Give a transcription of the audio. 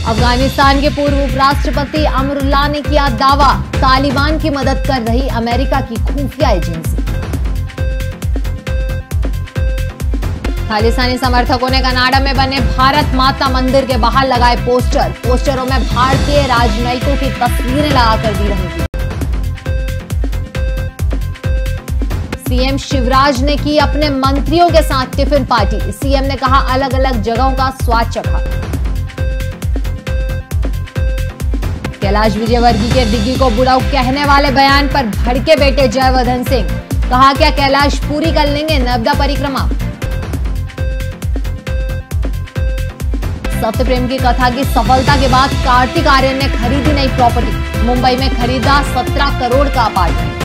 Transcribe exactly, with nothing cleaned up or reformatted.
अफगानिस्तान के पूर्व उपराष्ट्रपति अमरुल्लाह ने किया दावा, तालिबान की मदद कर रही अमेरिका की खुफिया एजेंसी। खालिस्तानी समर्थकों ने कनाडा में बने भारत माता मंदिर के बाहर लगाए पोस्टर। पोस्टरों में भारतीय राजनयिकों की तस्वीरें लगाकर दी रही थी। सीएम शिवराज ने की अपने मंत्रियों के साथ टिफिन पार्टी। सीएम ने कहा, अलग अलग जगहों का स्वाद चखा। कैलाश विजयवर्गीय के डिग्गी को बुढ़ाऊ कहने वाले बयान पर भड़के बेटे जयवर्धन सिंह। कहा, क्या कैलाश पूरी कर लेंगे नर्मदा परिक्रमा? सत्यप्रेम की कथा की सफलता के बाद कार्तिक आर्यन ने खरीदी नई प्रॉपर्टी। मुंबई में खरीदा सत्रह करोड़ का अपार्टमेंट।